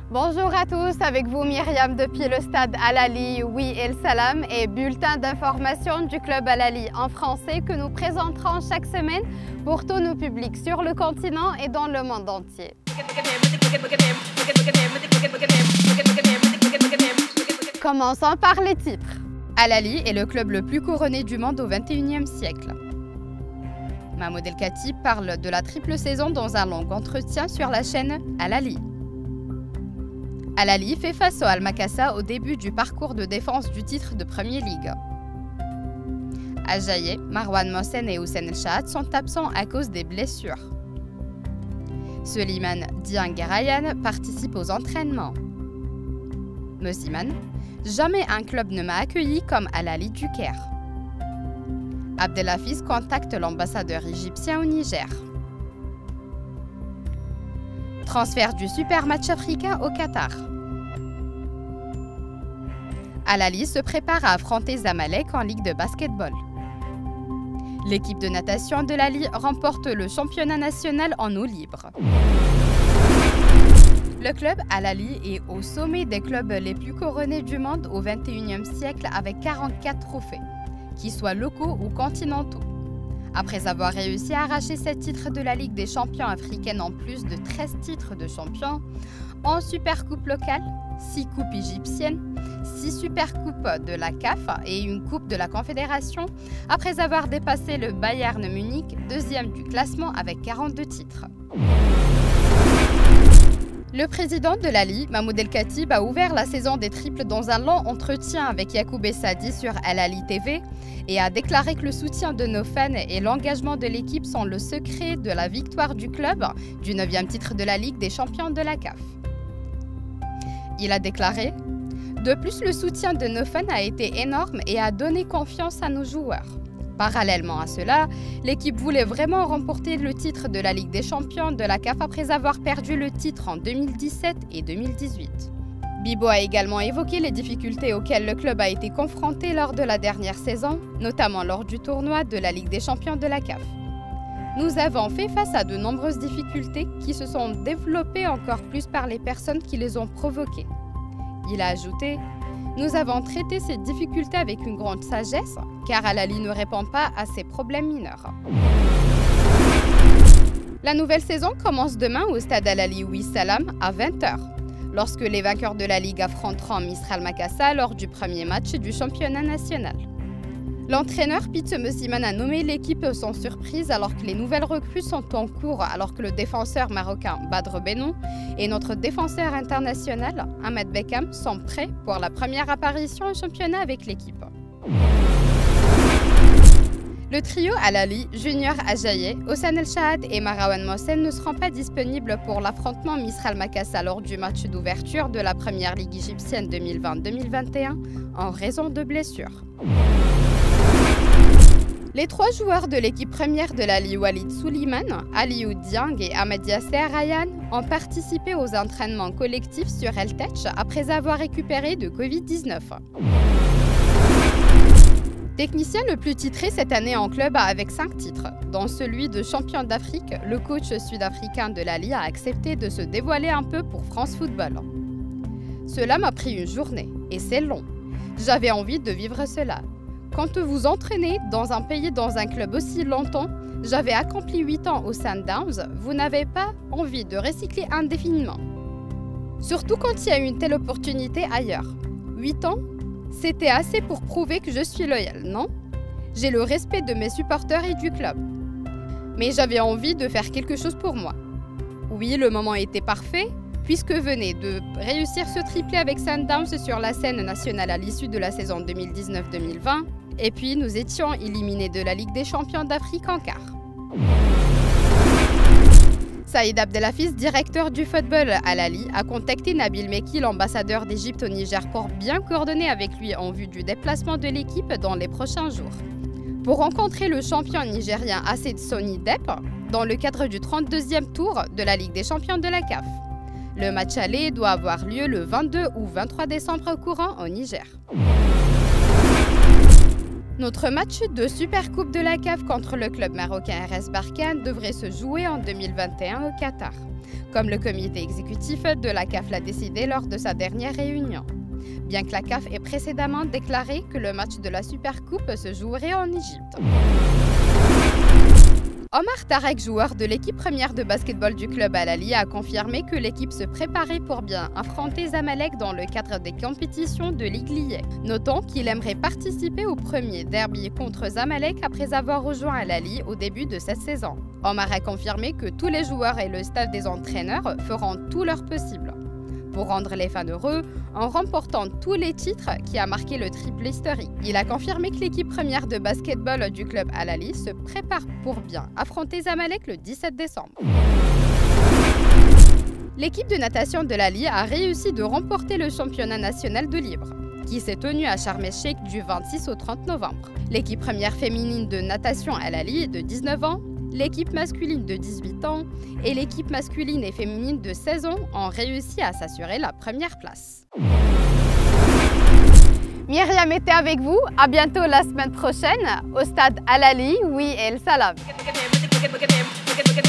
Bonjour à tous, avec vous Myriam depuis le stade Al Ahly Oui El Salam et bulletin d'information du club Al Ahly en français que nous présenterons chaque semaine pour tous nos publics sur le continent et dans le monde entier. Commençons par les titres. Al Ahly est le club le plus couronné du monde au XXIe siècle. Mahmoud El Khatib parle de la triple saison dans un long entretien sur la chaîne Al Ahly. Al Ahly fait face au Al Makassa au début du parcours de défense du titre de Premier League. Ajaye, Marwan Mohsen et Houssen El Chahat sont absents à cause des blessures. Souleymane Dieng et Ryan participent aux entraînements. Mosiman, jamais un club ne m'a accueilli comme Al Ahly du Caire. Abdelaziz contacte l'ambassadeur égyptien au Niger. Transfert du super match africain au Qatar. Al Ahly se prépare à affronter Zamalek en Ligue de basketball. L'équipe de natation de Al Ahly remporte le championnat national en eau libre. Le club Al Ahly est au sommet des clubs les plus couronnés du monde au XXIe siècle avec 44 trophées, qu'ils soient locaux ou continentaux. Après avoir réussi à arracher 7 titres de la Ligue des champions africaine en plus de 13 titres de champion, en Supercoupe locale, 6 coupes égyptiennes, 6 Supercoupes de la CAF et une Coupe de la Confédération, après avoir dépassé le Bayern Munich, deuxième du classement avec 42 titres. Le président de Al Ahly, Mahmoud El Khatib, a ouvert la saison des triples dans un long entretien avec Yacoub Essadi sur Al Ahly TV et a déclaré que le soutien de nos fans et l'engagement de l'équipe sont le secret de la victoire du club du 9e titre de la Ligue des champions de la CAF. Il a déclaré « De plus, le soutien de nos fans a été énorme et a donné confiance à nos joueurs. Parallèlement à cela, l'équipe voulait vraiment remporter le titre de la Ligue des champions de la CAF après avoir perdu le titre en 2017 et 2018. Bibo a également évoqué les difficultés auxquelles le club a été confronté lors de la dernière saison, notamment lors du tournoi de la Ligue des champions de la CAF. Nous avons fait face à de nombreuses difficultés qui se sont développées encore plus par les personnes qui les ont provoquées. Il a ajouté « Nous avons traité ces difficultés avec une grande sagesse, car Al Ahly ne répond pas à ces problèmes mineurs. » La nouvelle saison commence demain au stade Al Ahly Oui Salam à 20h, lorsque les vainqueurs de la Ligue affronteront Misr Al Makassa lors du premier match du championnat national. L'entraîneur Pete Mosiman a nommé l'équipe sans surprise alors que les nouvelles recrues sont en cours, alors que le défenseur marocain Badr Benou et notre défenseur international Ahmed Beckham sont prêts pour la première apparition au championnat avec l'équipe. Le trio Al Ahly, Junior Ajaye, Houssen El Chahat et Marwan Mohsen ne seront pas disponibles pour l'affrontement Misr Al Makassa lors du match d'ouverture de la première ligue égyptienne 2020-2021 en raison de blessures. Les 3 joueurs de l'équipe première de Al Ahly, Walid Souleymane, Aliou Dieng et Ahmed Yasser Ryan, ont participé aux entraînements collectifs sur El Tech après avoir récupéré de Covid-19. Technicien le plus titré cette année en club avec 5 titres, dont celui de champion d'Afrique, le coach sud-africain de Al Ahly a accepté de se dévoiler un peu pour France Football. Cela m'a pris une journée, et c'est long. J'avais envie de vivre cela. Quand vous entraînez dans un pays, dans un club aussi longtemps, j'avais accompli 8 ans au Sundowns, vous n'avez pas envie de recycler indéfiniment. Surtout quand il y a une telle opportunité ailleurs. 8 ans, c'était assez pour prouver que je suis loyal, non? J'ai le respect de mes supporters et du club. Mais j'avais envie de faire quelque chose pour moi. Oui, le moment était parfait, puisque venez de réussir ce triplé avec Sundowns sur la scène nationale à l'issue de la saison 2019-2020, et puis nous étions éliminés de la Ligue des champions d'Afrique en quart. Saïd Abdelaziz, directeur du football à Al Ahly, a contacté Nabil Mekki, l'ambassadeur d'Égypte au Niger, pour bien coordonner avec lui en vue du déplacement de l'équipe dans les prochains jours. Pour rencontrer le champion nigérien Ased Soni Dep dans le cadre du 32e tour de la Ligue des champions de la CAF. Le match aller doit avoir lieu le 22 ou 23 décembre courant au Niger. Notre match de Supercoupe de la CAF contre le club marocain RS Berkane devrait se jouer en 2021 au Qatar. comme le comité exécutif de la CAF l'a décidé lors de sa dernière réunion. Bien que la CAF ait précédemment déclaré que le match de la Supercoupe se jouerait en Égypte. Omar Tarek, joueur de l'équipe première de basketball du club Al Ahly, a confirmé que l'équipe se préparait pour bien affronter Zamalek dans le cadre des compétitions de Ligue Liée. Notons qu'il aimerait participer au premier derby contre Zamalek après avoir rejoint Al Ahly au début de cette saison. Omar a confirmé que tous les joueurs et le staff des entraîneurs feront tout leur possible pour rendre les fans heureux en remportant tous les titres qui a marqué le triple historique. Il a confirmé que l'équipe première de basketball du club Al Ahly se prépare pour bien affronter Zamalek le 17 décembre. L'équipe de natation de Al Ahly a réussi de remporter le championnat national de libre, qui s'est tenu à Sharm el-Sheikh du 26 au 30 novembre. L'équipe première féminine de natation Al Ahly est de 19 ans, l'équipe masculine de 18 ans et l'équipe masculine et féminine de 16 ans ont réussi à s'assurer la première place. Myriam était avec vous. À bientôt la semaine prochaine au stade Al Ahly. Oui, El Salam.